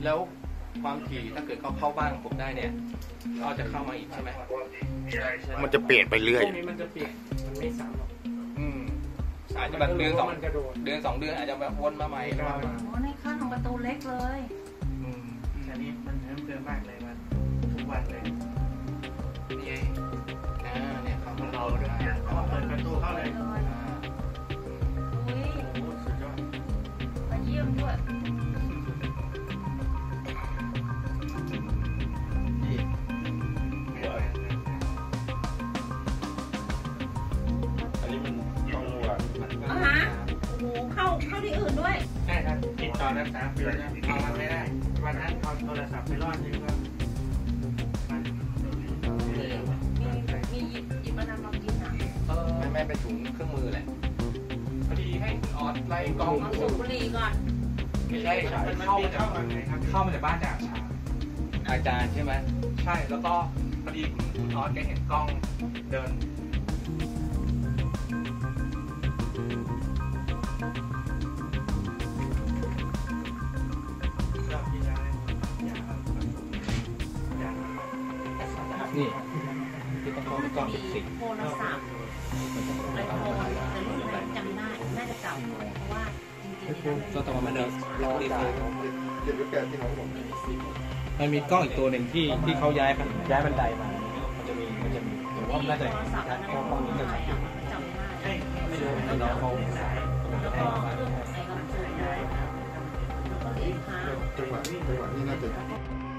แล้วความถี่ถ้าเกิดเขาเข้าบ้านผมได้เนี่ยเขาจะเข้ามาอีกใช่ไหมมันจะเปลี่ยนไปเรื่อยพวกนี้มันจะเปลี่ยนมันไม่ซ้ำหรอกอาจจะแบบเดือนสองมันกระโดดเดือน 2 เดือนอาจจะแบบวนมาใหม่หรือว่าโอ้ในข้างของประตูเล็กเลยอันนี้มันเพิ่มเติมมากเลยมันทุกวันเลยนี่เนี่ยเขามาเราด้วยเขาเปิดประตูเข้าเลยอุ้ยโอ้สุดยอดมาเยี่ยมด้วยอันนี้มันต้องรู้อ่ะเอาฮะโอ้โหเข้าที่อื่นด้วยใช่ครับติดต่อรักษาฟรีนะเอามันไม่ได้ วันนั้นเอาโทรศัพท์ไปรอดนึงก็มีหยิบมานำมากินอ่ะไม่ไปถุงเครื่องมือแหละพอดีให้ออดไล่กองเอาสูบบุหรี่ก่อนไม่ใช่มันเข้ามาจากไหนครับเข้ามาจากบ้านจากชาอาจารย์ใช่ไหมใช่แล้วก็พอดีคุณออสแกเห็นกล้องเดินนี่ที่ต้องเข้าไปกล้องเป็นสิ่งโทรศัพท์ไอโฟนแต่รุ่นไหนจำได้น่าจะเก่าเพราะว่าจริงๆก็ต้องมาเดินรอดีไซน์เก็บไว้แกะที่น้องผมมันมีกล้องอีกตัวหนึ่งที่เขาย้ายบันไดมามันจะมีผมว่าน่าจะโทรศัพท์อันนั้นกล้องนี้จะใช้จำได้ไม่รู้ให้น้องเขาแล้วก็เครื่องไอ้กำลังสูบแล้วก็เหรียญค้าจังหวะนี้น่าจะ